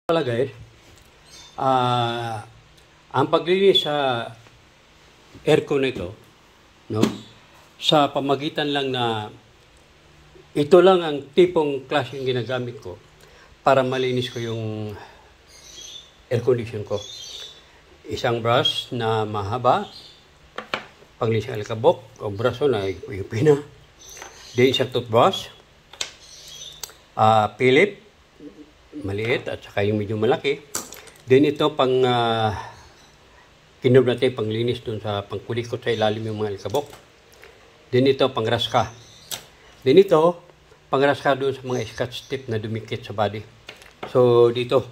Pala guys, ah ang paglinis sa aircon nito, no? Sa pamagitan lang na ito lang ang tipong klaseng ginagamit ko para malinis ko yung air condition ko. Isang brush na mahaba, panglinis ng alikabok o braso na ipina. Then isang toothbrush, Philip, maliit at saka yung medyo malaki. Then ito pang kinob natin panglinis dun sa pangkulikot sa ilalim yung mga alikabok. Then ito pangraska. Then ito pangraska dun sa mga scotch tape na dumikit sa body. So dito.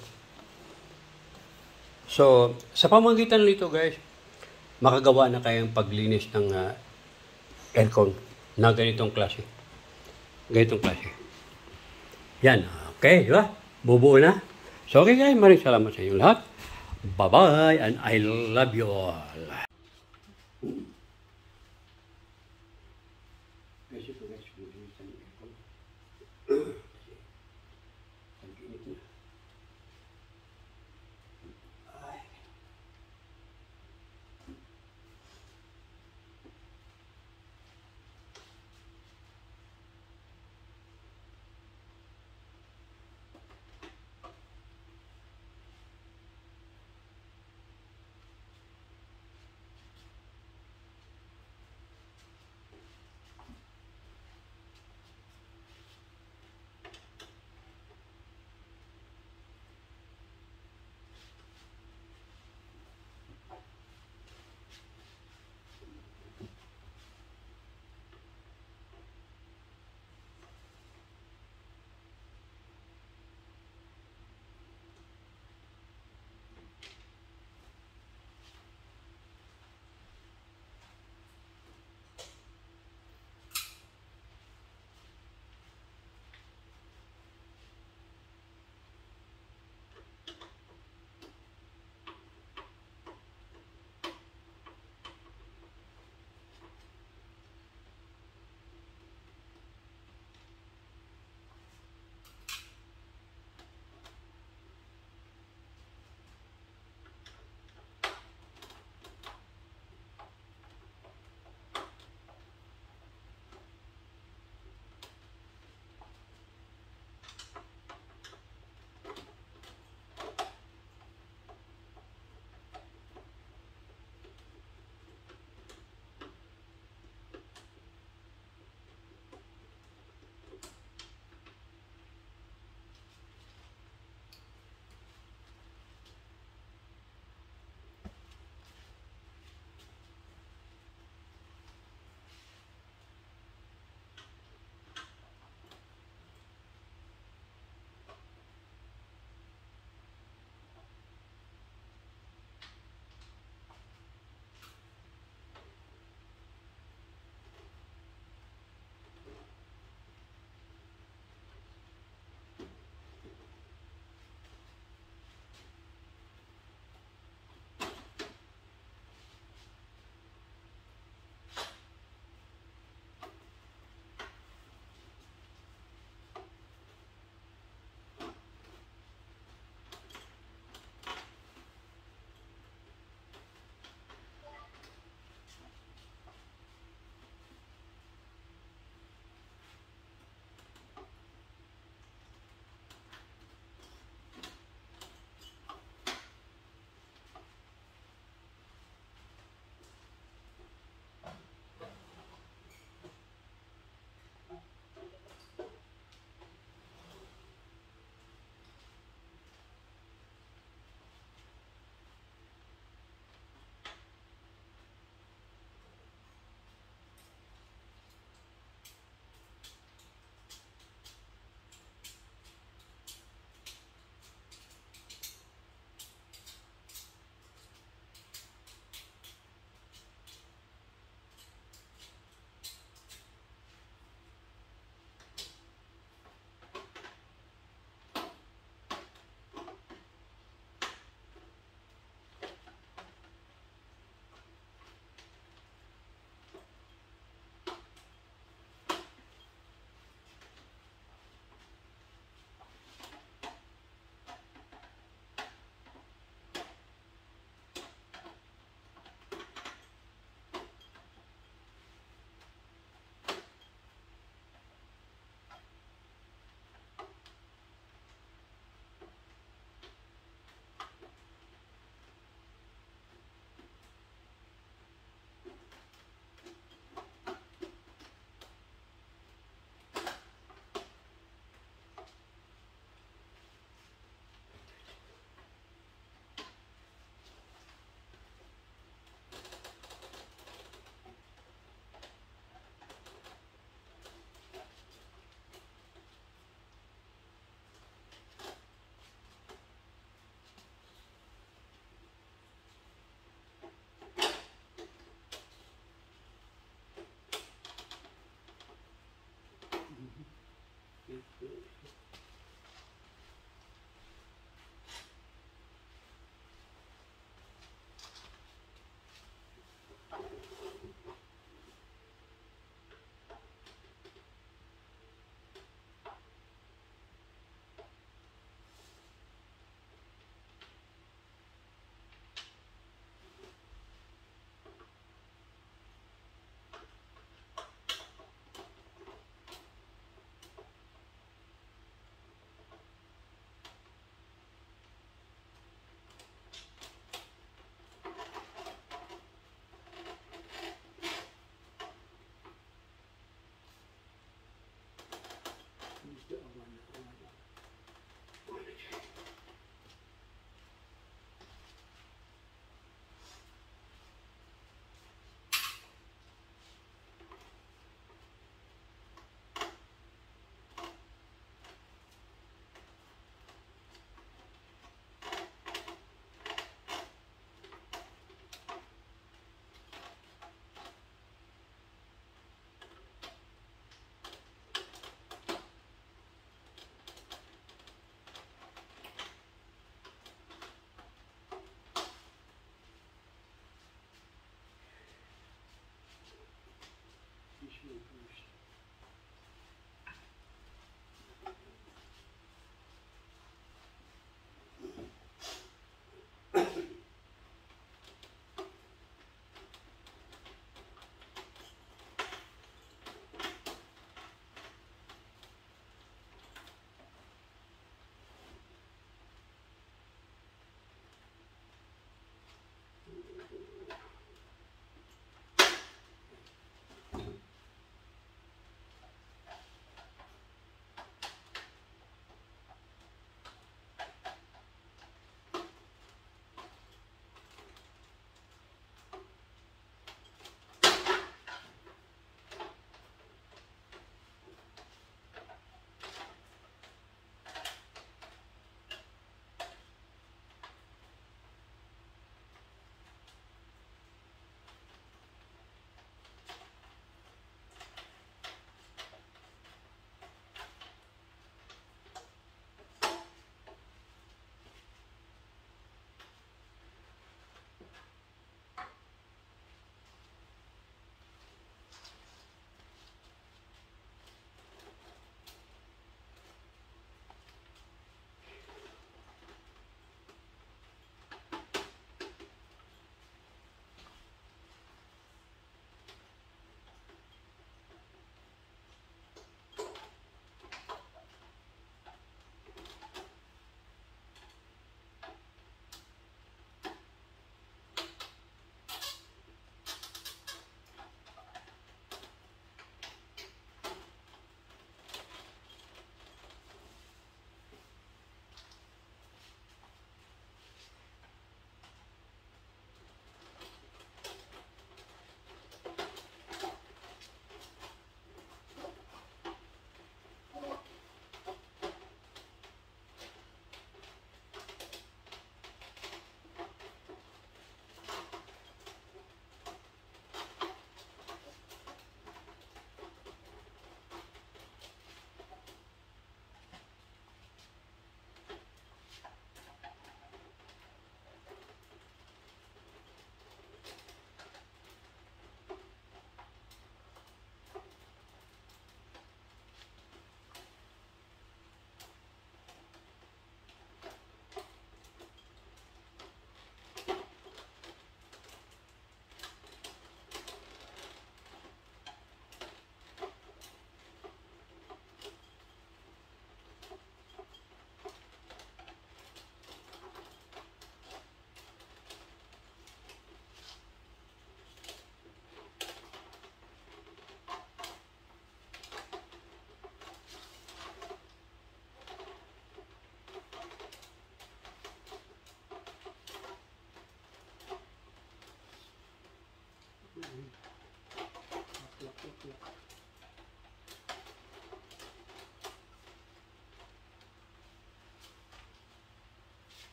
So sa pamagitan nito guys, makagawa na kayong paglinis ng aircon na ganitong klase. Ganitong klase. Yan. Okay, di ba? Bubuo na. So okay guys, maraming salamat sa inyo lahat. Bye-bye and I love you all.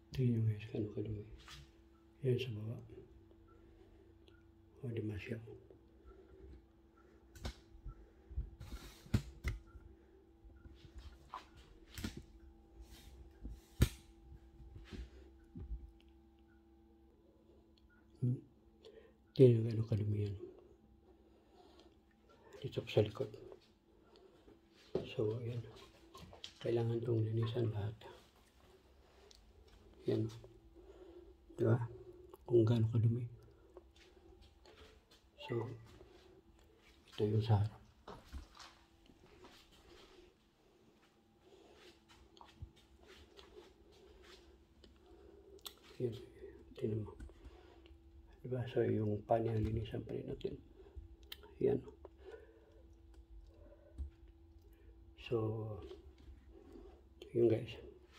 Tingnan nyo guys, kano kadumi. Yan sa baba. O, di masya. Tingnan nyo kano kadumi yan. Dito sa likod. So, yan. Kailangan itong linisan lahat. Yan. Diba? Kung gaano kadumi. So, ito yung sa harap. Yan. Tingnan mo. Diba? So, yung panel linisan pa rin natin. Yan. So, yun guys.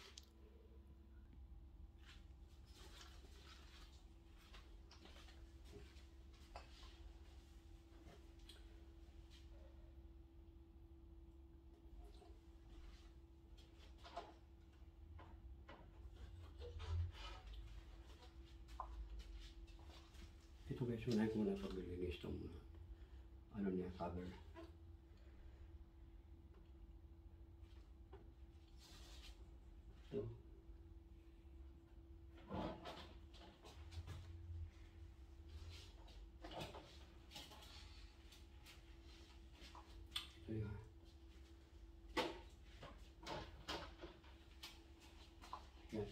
Ito guys, unahin ko muna paglilinis itong ano niya, cover. Ito. Ito yun. Yan.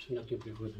natin figura.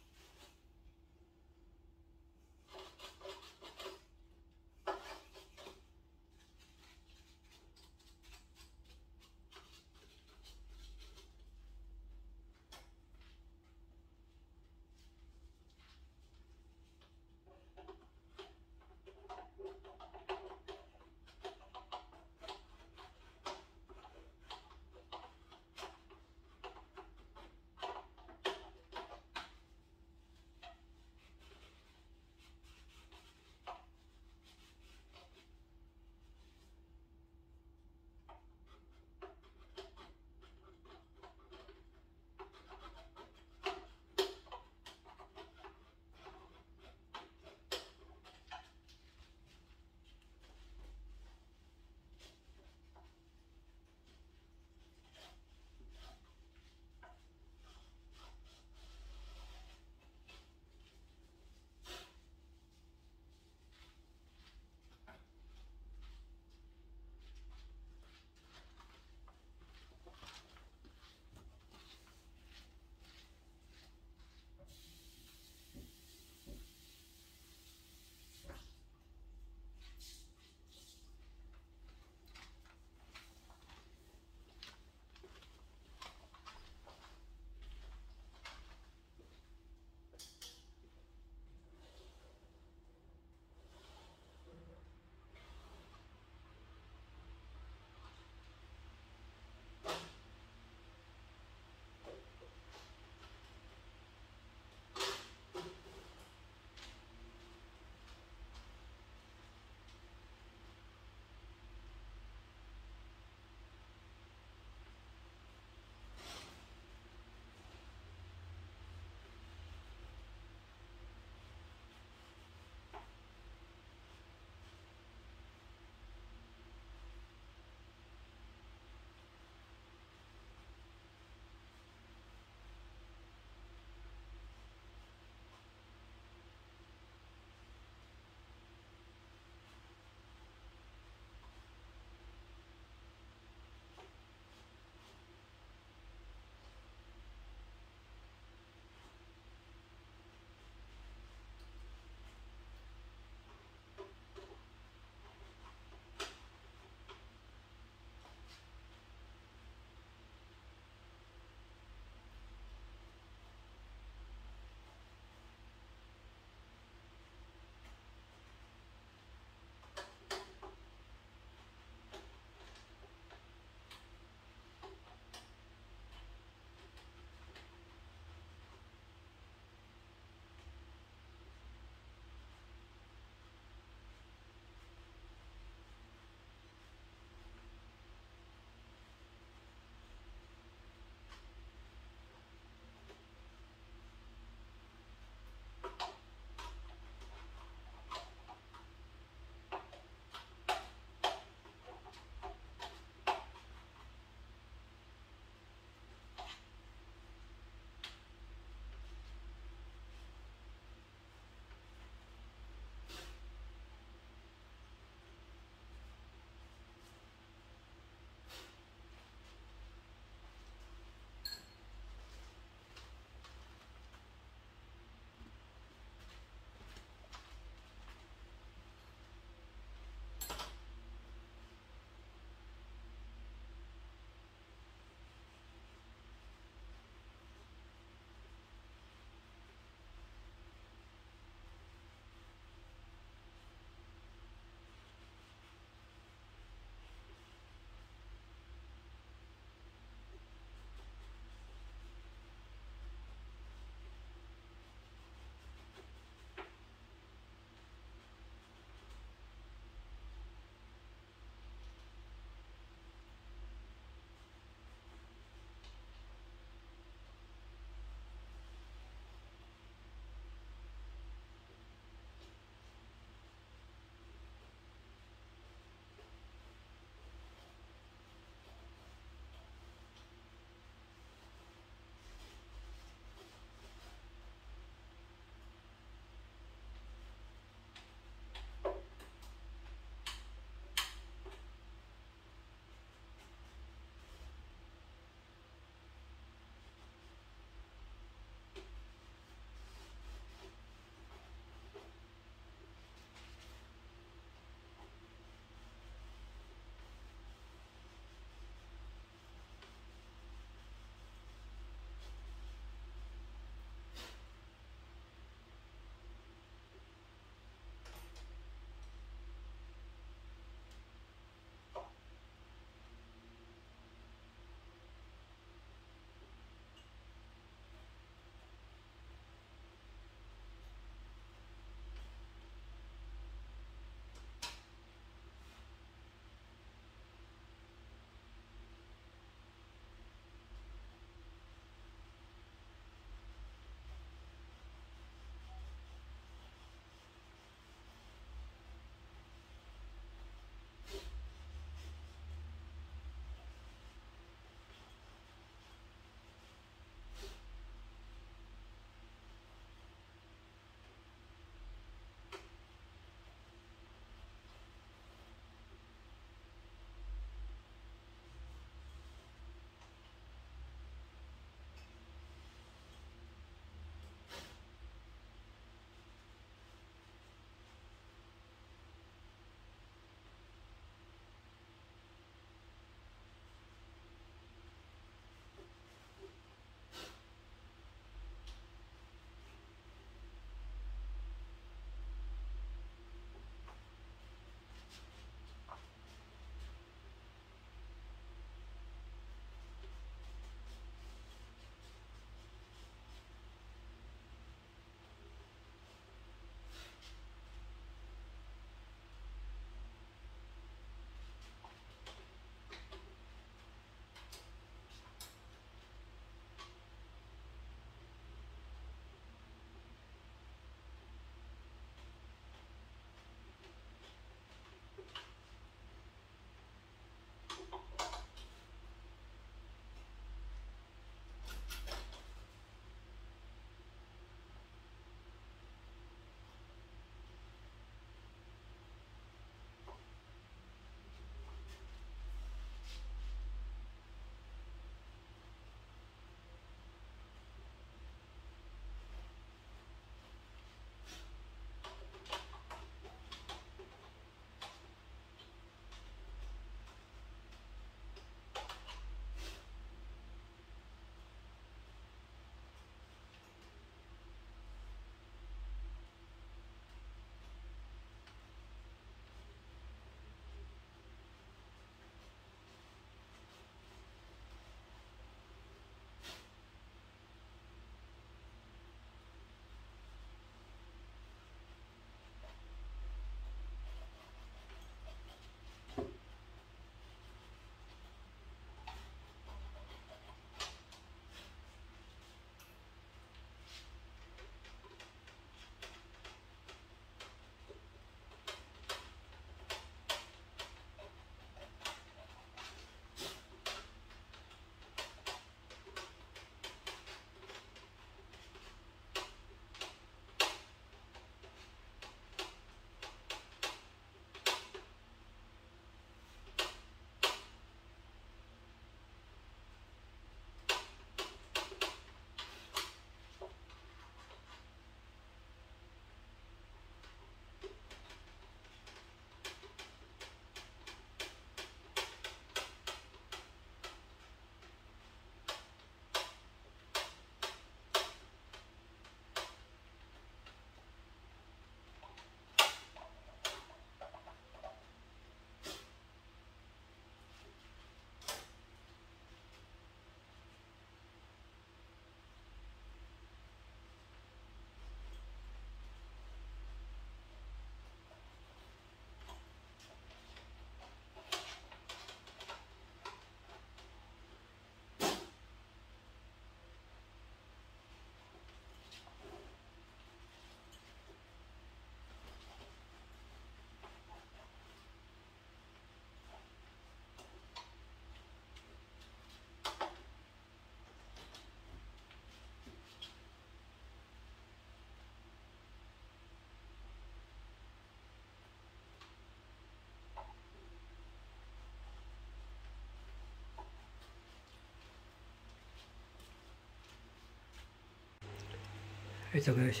Ito guys,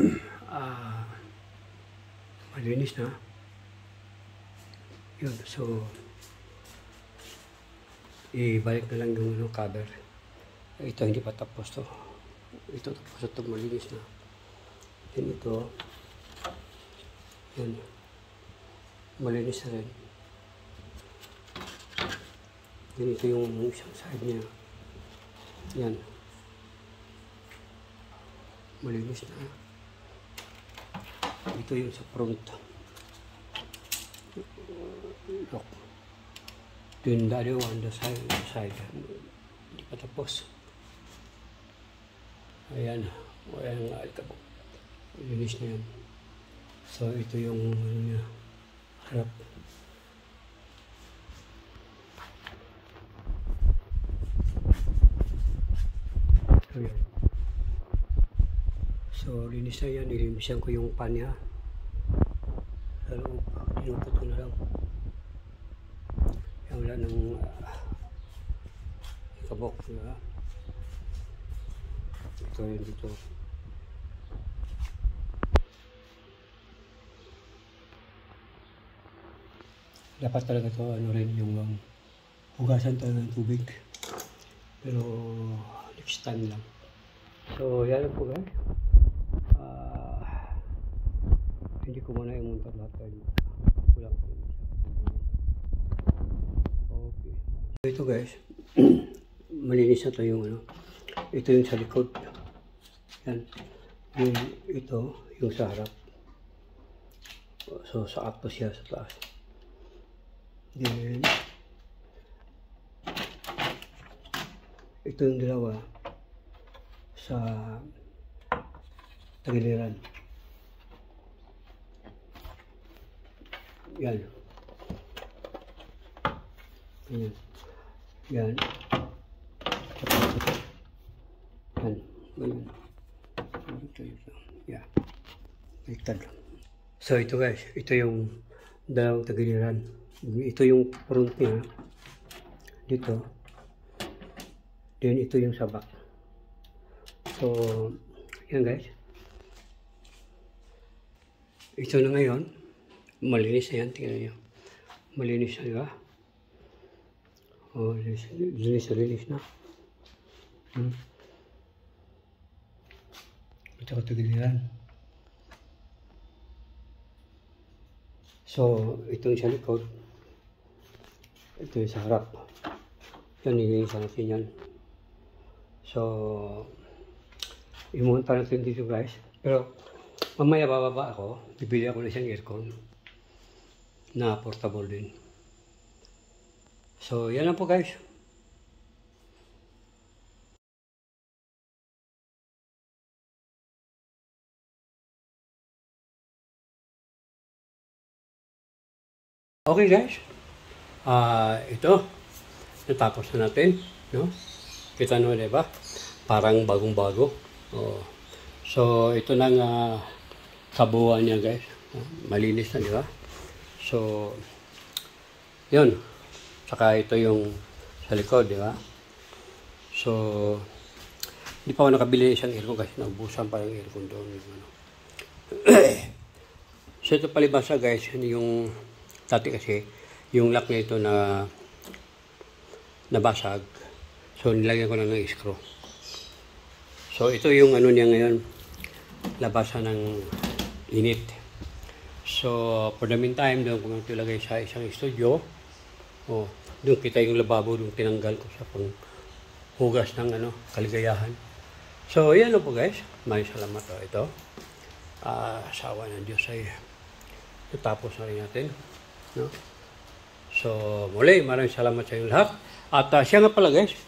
malinis na. Yun, so, ibalik na lang yung cover. Ito hindi pa tapos to. Ito tapos ito, malinis na. Then ito, yan, malinis na rin. Then ito yung isang side niya. Yan. Malinis na. Ito yung sa front. Look. Then the other one, the side. Hindi pa tapos. Ayan. Ayan nga ito po. Malinis na yan. So ito yung ano niya, harap. So yan. So, linis na yan. Nilinisan ko yung pan niya. Sa loob. Inupot ko na lang. Yan, wala nang kabok. Diba? Ito yun dito. Dapat talaga ito, ano rin, yung hugasan talaga ng tubig. Pero, next time lang. So, yan lang po guys. Hindi ko muna imunta lahat dahil kulang po. Okay. So ito guys, malinis na ito yung ano. Ito yung sa likod. Yan. Ito yung sa harap. So sakto siya sa taas. Then, ito yung dalawa sa tagiliran. Yan. Yan. Yan. Yan. Ganyan. Ito. Yan. Baliktad. So ito guys, ito yung dalawang tagiliran. Ito yung front niya. Dito. Then ito yung sa back. So, yan guys. Ito na ngayon. Malinis na yan, tingnan nyo. Malinis na, diba? Oh, linis na. Ito katagiliran. So, ito yung sa likod. Ito yung sa harap. Yan, nilinisan natin yan. So, imunta natin dito guys. Pero, mamaya bababa ako. Bibili ako ng isang aircon na portable din. So, yan lang po guys. Okay guys. Ito. Natapos na natin. No? Kita nyo, diba? Parang bagong-bago. Oh. So, ito na nga kabuuan niya guys. Malinis na, diba? So, yun. Saka ito yung sa likod, di ba? So, hindi pa ako nakabili isang aircon kasi naubusan pa yung aircon doon. So, ito palibasa guys, yung dati kasi, yung lock niya ito na nabasag. So, nilagyan ko lang ng screw. So, ito yung ano niya ngayon, labasan ng init. So, for the meantime, doon ko ilagay sa isang studio. Oh, doon kita yung lababo, doon tinanggal ko sa pang hugas ng ano, kaligayahan. So, yan po guys. Maraming salamat. Ito. Asawa ng Diyos ay natapos na rin natin. No? So, muli, maraming salamat sa inyo lahat. At siya nga pala guys,